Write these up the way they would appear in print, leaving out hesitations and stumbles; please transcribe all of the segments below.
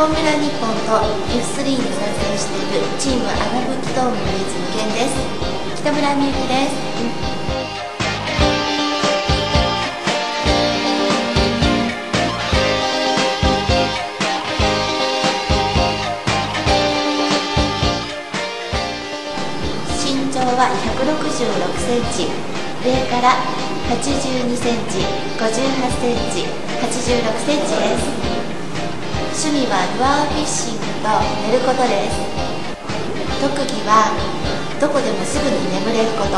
フォーミュラ日本と F3 に参戦しているチームアナブキドームのリズム健です。北村美幸です。身長は166センチ、上から82センチ、58センチ、86センチです。趣味はルアーフィッシングと寝ることです。特技はどこでもすぐに眠れること。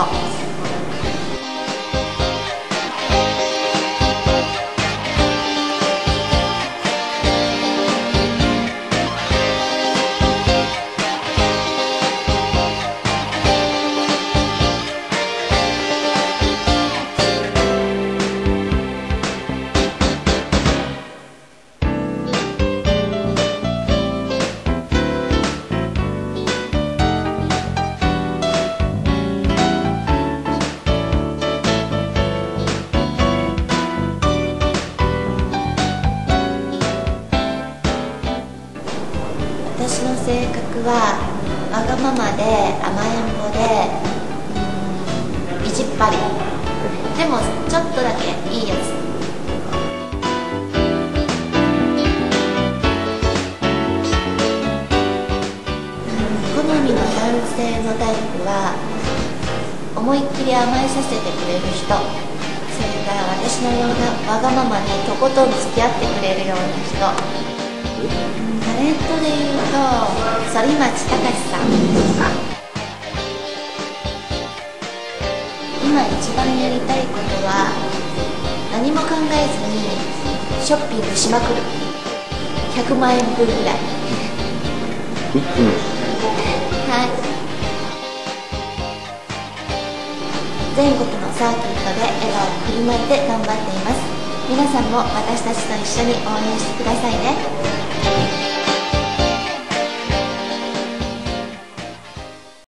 私の性格はわがままで甘えん坊で意地っ張りでもちょっとだけいいやつ。好みの男性のタイプは思いっきり甘えさせてくれる人、それから私のようなわがままにとことん付き合ってくれるような人。タレントでいうと反町隆史さん。今一番やりたいことは何も考えずにショッピングしまくる。100万円分ぐらいはい。全国のサーキットで笑顔を振りまいて頑張っています。皆さんも私たちと一緒に応援してくださいね。